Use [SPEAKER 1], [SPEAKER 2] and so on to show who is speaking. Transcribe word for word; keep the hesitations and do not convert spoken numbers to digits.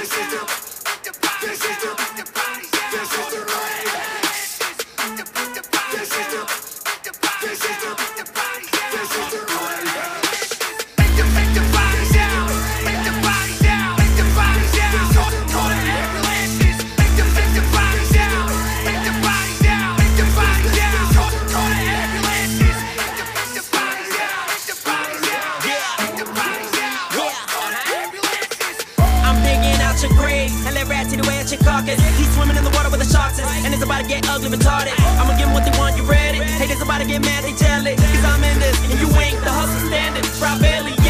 [SPEAKER 1] This is the, this is the, this is the rave. This is the, this is the, this is the rave. Make the, make the bodies down, make the bodies down, make the bodies down. Call the, call the ambulances. Make the, make the bodies down, make the bodies down, make the bodies down. Call the, call the ambulances. Make the, make the bodies down, make the bodies down, make the bodies down. Call the, call the ambulances.
[SPEAKER 2] I'm digging out your grave and let rat to the way at your carcass. He's swimming in the water with the sharks is, and it's about to get ugly, retarded. I'ma give them what they want, you ready? Haters about to get mad, they tell it. Cause I'm in this, and you ain't the hustle standard. Proud Bailey.